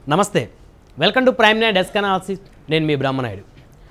నమస్తే welcome to prime night desk analysis నేను మీ బ్రహ్మనాయుడు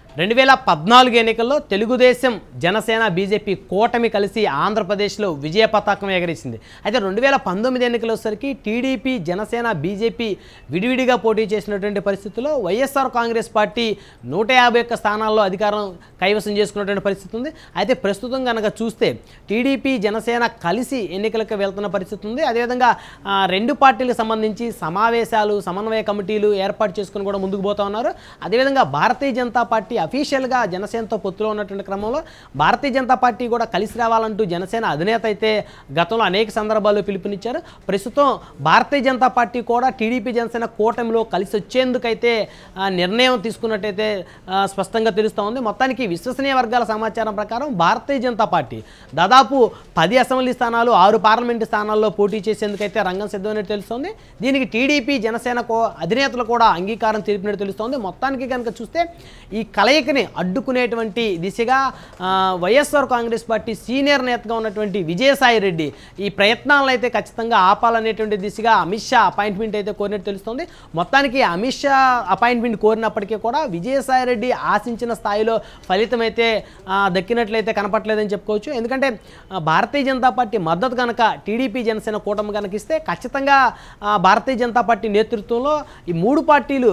2014 ఎన్నికల్లో తెలుగుదేశం జనసేన బీజేపీ కూటమి కలిసి ఆంధ్రప్రదేశ్లో విజయ పతాకం ఎగరేసింది. అయితే 2019 ఎన్నికల వచ్చేసరికి టీడీపీ జనసేన బీజేపీ విడివిడిగా పోటీ చేసినటువంటి పరిస్థితుల్లో వైఎస్ఆర్ కాంగ్రెస్ పార్టీ 151 స్థానాల్లో అధికారం కైవసం చేసుకున్నటువంటి పరిస్థితి ఉంది. అయితే ప్రస్తుతం కనుక చూస్తే టీడీపీ జనసేన కలిసి ఎన్నికలకు వెళ్తున్న పరిస్థితి ఉంది. అదేవిధంగా రెండు పార్టీలకు సంబంధించి సమావేశాలు సమన్వయ కమిటీలు ఏర్పాటు చేసుకుని కూడా ముందుకు పోతా ఉన్నారు. అదేవిధంగా భారతీయ జనతా పార్టీ అఫీషియల్గా జనసేనతో పొత్తులో ఉన్నటువంటి క్రమంలో భారతీయ జనతా పార్టీ కూడా కలిసి రావాలంటూ జనసేన అధినేత అయితే గతంలో అనేక సందర్భాల్లో పిలుపునిచ్చారు. ప్రస్తుతం భారతీయ జనతా పార్టీ కూడా టీడీపీ జనసేన కూటమిలో కలిసి వచ్చేందుకైతే నిర్ణయం తీసుకున్నట్టయితే స్పష్టంగా తెలుస్తూ ఉంది. మొత్తానికి విశ్వసనీయ వర్గాల సమాచారం ప్రకారం భారతీయ జనతా పార్టీ దాదాపు 10 అసెంబ్లీ స్థానాలు 6 పార్లమెంటు స్థానాల్లో పోటీ చేసేందుకైతే రంగం సిద్ధమైనట్టు తెలుస్తోంది. దీనికి టీడీపీ జనసేన అధినేతలు కూడా అంగీకారం తెలిపినట్టు తెలుస్తోంది. మొత్తానికి కనుక చూస్తే ఈ కలయికని అడ్డుకునేటువంటి దిశగా వైఎస్ఆర్ కాంగ్రెస్ పార్టీ సీనియర్ నేతగా ఉన్నటువంటి విజయసాయి రెడ్డి ఈ ప్రయత్నాలను అయితే ఖచ్చితంగా ఆపాలనేటువంటి దిశగా అమిత్ షా అపాయింట్మెంట్ అయితే కోరినట్టు తెలుస్తుంది. మొత్తానికి అమిత్ షా అపాయింట్మెంట్ కోరినప్పటికీ కూడా విజయసాయి రెడ్డి ఆశించిన స్థాయిలో ఫలితం అయితే దక్కినట్లయితే కనపట్లేదని చెప్పుకోవచ్చు. ఎందుకంటే భారతీయ జనతా పార్టీ మద్దతు కనుక టీడీపీ జనసేన కూటమి కనుక ఇస్తే ఖచ్చితంగా భారతీయ జనతా పార్టీ నేతృత్వంలో ఈ మూడు పార్టీలు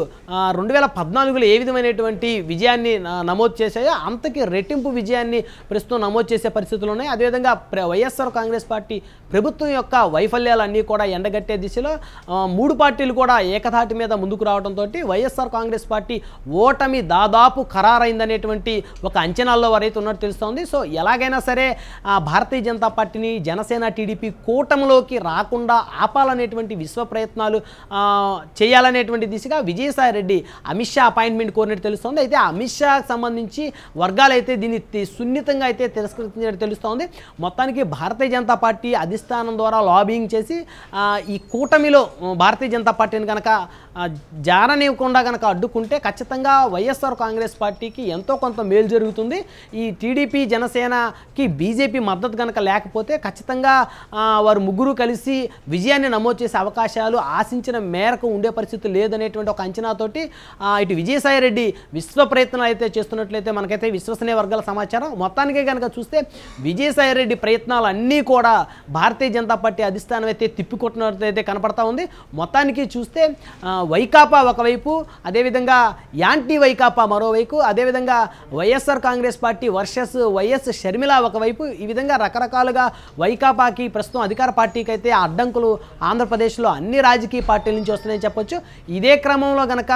2014లో ఏ విధమైనటువంటి విజయాన్ని నమోదు చేశాయో అంతకి రెట్టింపు విజయాన్ని ప్రస్తుతం నమోదు చేసే పరిస్థితులు ఉన్నాయి. అదేవిధంగా వైఎస్ఆర్ కాంగ్రెస్ పార్టీ ప్రభుత్వం యొక్క వైఫల్యాలన్నీ కూడా ఎండగట్టే దిశలో మూడు పార్టీలు కూడా ఏకధాటి మీద ముందుకు రావడంతో వైఎస్ఆర్ కాంగ్రెస్ పార్టీ ఓటమి దాదాపు ఖరారైందనేటువంటి ఒక అంచనాల్లో వారైతే ఉన్నట్టు తెలుస్తోంది. సో ఎలాగైనా సరే భారతీయ జనతా పార్టీని జనసేన టీడీపీ కూటమిలోకి రాకుండా ఆపాలనేటువంటి విశ్వ ప్రయత్నాలు చేయాలనేటువంటి దిశగా విజయసాయి రెడ్డి అమిత్ షా అపాయింట్మెంట్ కోరినట్టు తెలుస్తోంది. అయితే అమిత్ షాకు సంబంధించి వర్గాలు అయితే దీన్ని సున్నితంగా అయితే తిరస్కరించినట్టు తెలుస్తోంది. మొత్తానికి భారతీయ జనతా పార్టీ అధిష్టానం ద్వారా లాబింగ్ చేసి ఈ కూటమిలో భారతీయ జనతా పార్టీని కనుక జారనివ్వకుండా కనుక అడ్డుకుంటే ఖచ్చితంగా వైఎస్ఆర్ కాంగ్రెస్ పార్టీకి ఎంతో కొంత మేలు జరుగుతుంది. ఈ టీడీపీ జనసేనకి బీజేపీ మద్దతు కనుక లేకపోతే ఖచ్చితంగా వారు ముగ్గురు కలిసి విజయాన్ని నమోదు చేసే అవకాశాలు ఆశించిన మేరకు ఉండే పరిస్థితి లేదనేటువంటి ఒక అంచనాతోటి ఇటు విజయసాయి రెడ్డి విశ్వ ప్రయత్నాలు అయితే చేస్తున్నట్లయితే మనకైతే విశ్వసనీయ వర్గాల సమాచారం. మొత్తానికే కనుక చూస్తే విజయసాయి రెడ్డి ప్రయత్నాలు అన్నీ కూడా భారతీయ జనతా పార్టీ అధిష్టానం అయితే తిప్పికొట్టినట్లయితే కనపడతా ఉంది. మొత్తానికి చూస్తే వైకాపా ఒకవైపు, అదేవిధంగా యాంటీ వైకాపా మరోవైపు, అదేవిధంగా YSR Congress party versus YS Sharmila ఒకవైపు, ఈ విధంగా రకరకాలుగా వైకాపాకి ప్రస్తుతం అధికార పార్టీకి అయితే అడ్డంకులు ఆంధ్రప్రదేశ్లో అన్ని రాజకీయ పార్టీల నుంచి వస్తున్నాయని చెప్పొచ్చు. ఇదే క్రమంలో కనుక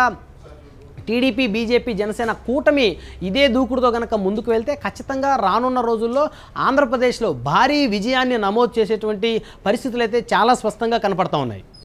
టీడీపీ బీజేపీ జనసేన కూటమి ఇదే దూకుడుతో కనుక ముందుకు వెళ్తే ఖచ్చితంగా రానున్న రోజుల్లో ఆంధ్రప్రదేశ్లో భారీ విజయాన్ని నమోదు చేసేటువంటి పరిస్థితులు అయితే చాలా స్పష్టంగా కనపడతా ఉన్నాయి.